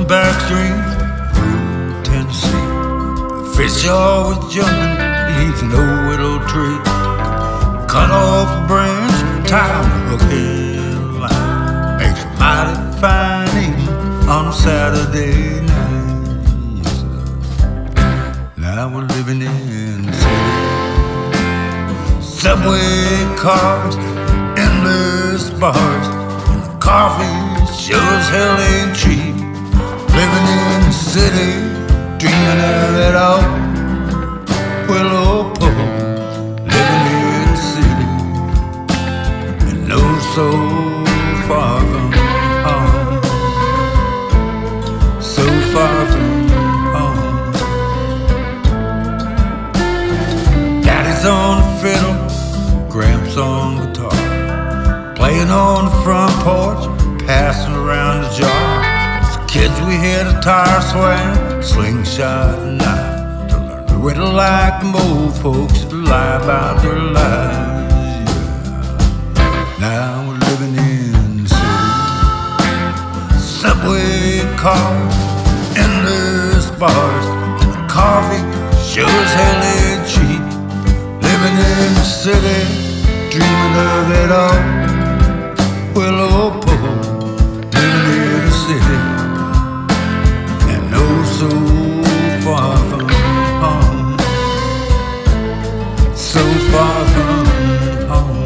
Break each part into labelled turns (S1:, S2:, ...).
S1: back streets of Tennessee. Fish always jumping beneath an old willow tree. Cut off a branch, tie on a hook and line. Makes a mighty fine evening on a Saturday night. Now we're living in the city. Subway cars, endless bars, and the coffee sure as hell ain't cheap. Living in the city, dreaming of it all. Willow pole, living in the city, and no so far from home, so far from home. Daddy's on the fiddle, Gramps on guitar, playing on the front porch, passing around the jar. As kids we hit a tire swing, slingshot and knife, to learn to riddle like them old folks to lie about their lives. Yeah. Now we're living in the city. Subway cars, endless bars, and the coffee sure as hell ain't cheap. Living in the city, dreaming of it all. Willow pole, living in the city, and oh so far from home, so far from home.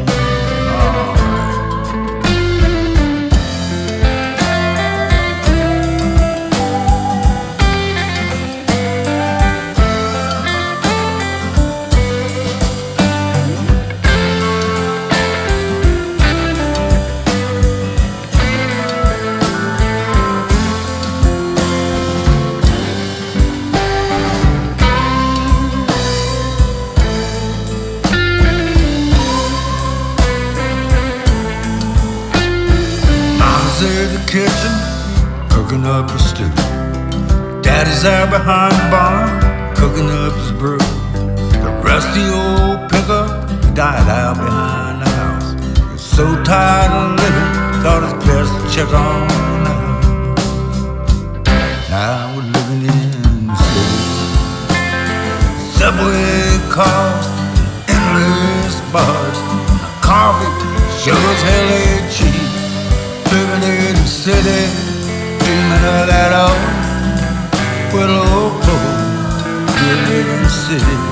S1: In the kitchen, cooking up a stew. Daddy's out behind the barn, cooking up his brew. The rusty old pickup died out behind the house. He's so tired of living, thought it's best to check on out. Now we're living in the city. Subway cars, endless bars, and the coffee sure as hell ain't cheap. Living in the city, dreaming of that old willow pole. Living in the city.